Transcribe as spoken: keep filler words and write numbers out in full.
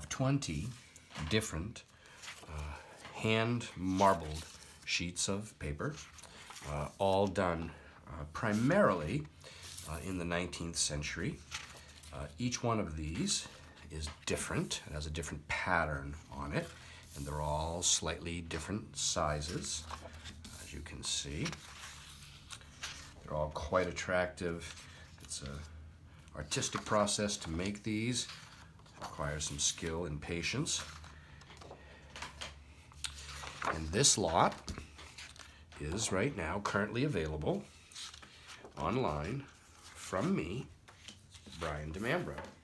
of twenty different uh, hand marbled sheets of paper, uh, all done uh, primarily uh, in the nineteenth century. Uh, each one of these is different. It has a different pattern on it, and they're all slightly different sizes, as you can see. They're all quite attractive. It's an artistic process to make these. It requires some skill and patience. And this lot is right now currently available online from me, Brian DeMambro.